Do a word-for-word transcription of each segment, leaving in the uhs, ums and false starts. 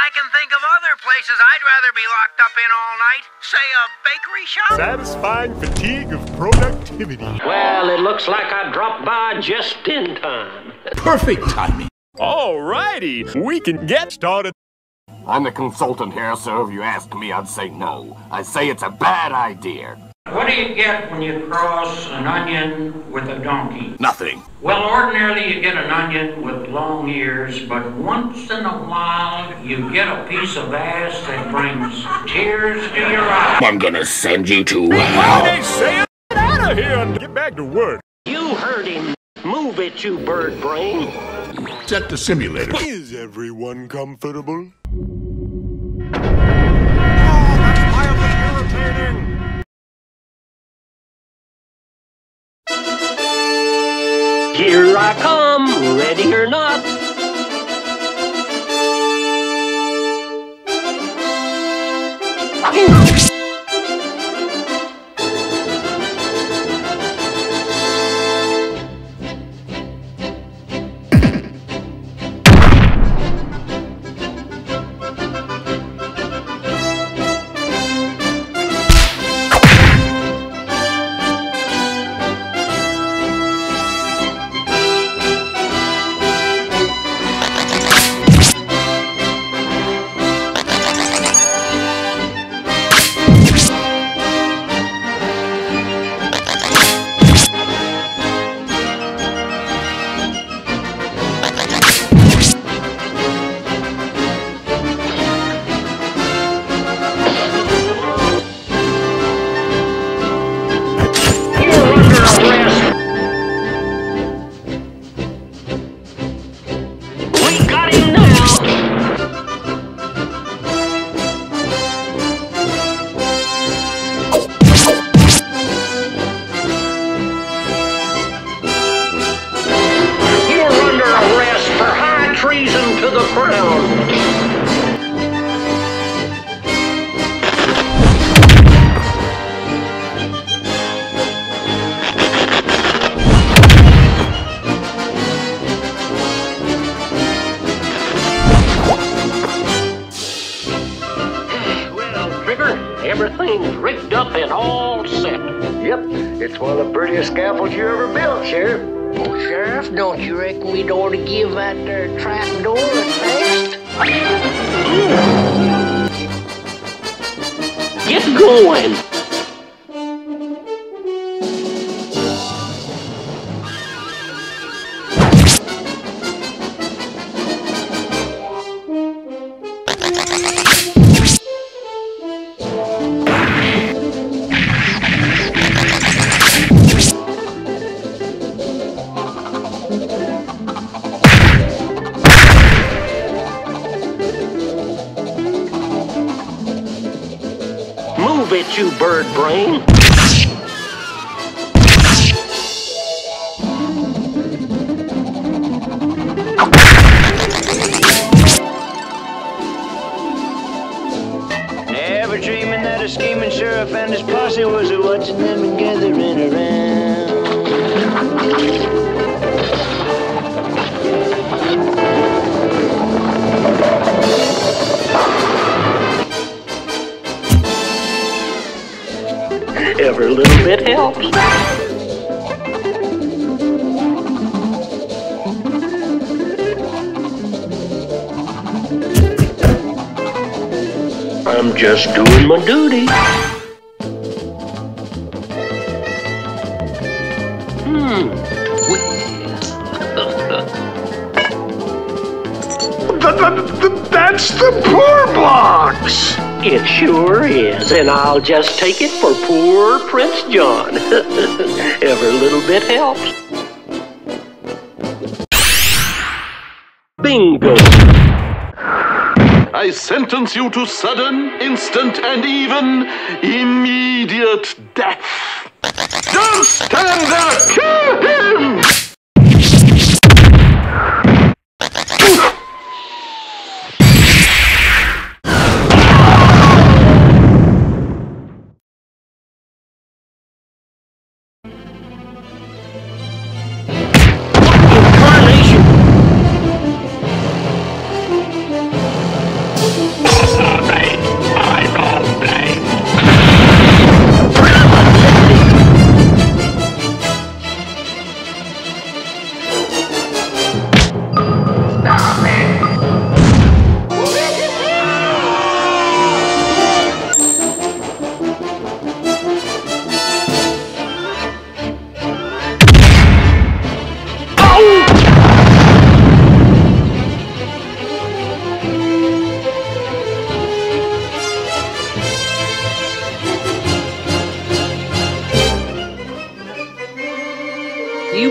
I can think of other places I'd rather be locked up in all night. Say a bakery shop? Satisfying fatigue of productivity. Well, it looks like I dropped by just in time. Perfect timing. Alrighty, we can get started. I'm the consultant here, so if you ask me, I'd say no. I'd say it's a bad idea. What do you get when you cross an onion with a donkey? Nothing. Well, ordinarily you get an onion with long ears, but once in a while you get a piece of ass that brings tears to your eyes. I'm gonna send you to Well, they hell. say it. Get out of here and get back to work. You heard him. Move it, you bird brain. Set the simulator. Is everyone comfortable? Here I come, ready or not. Everything's rigged up and all set. Yep, it's one of the prettiest scaffolds you ever built, Sheriff. Oh, Sheriff, don't you reckon we'd ought to give that there trap door a test? Get going. Move it, you bird brain. Never dreaming that a scheming sheriff and his posse was a watching them and gathering around. Every little bit helps. I'm just doing my duty. Hmm. That's the poor box. It sure is, and I'll just take it for poor Prince John. Every little bit helps. Bingo! I sentence you to sudden, instant, and even immediate death. Don't stand there! Kill him!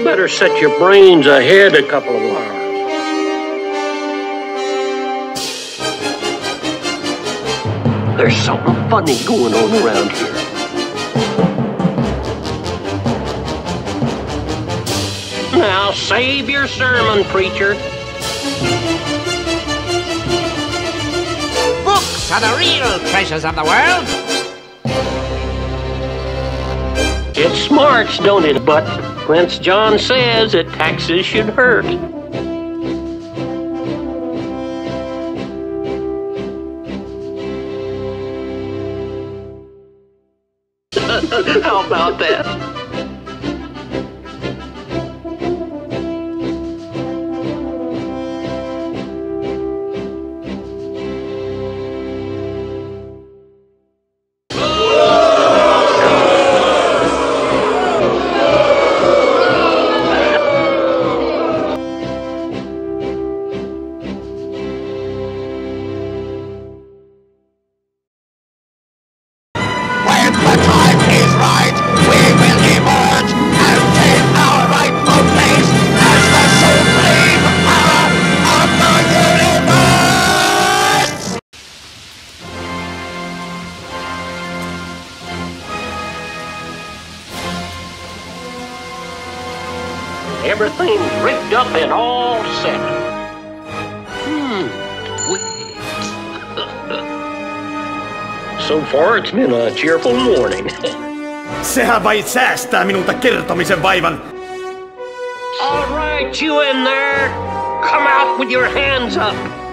better set your brains ahead a couple of hours. There's something funny going on around here. Now save your sermon, preacher. Books are the real treasures of the world. It smarts, don't it? But Prince John says that taxes should hurt. How about that? Everything's rigged up and all set. Hmm, wait. So far it's been a cheerful morning. Sehän vain säästää minulta kertomisen vaivan. All right, you in there. Come out with your hands up.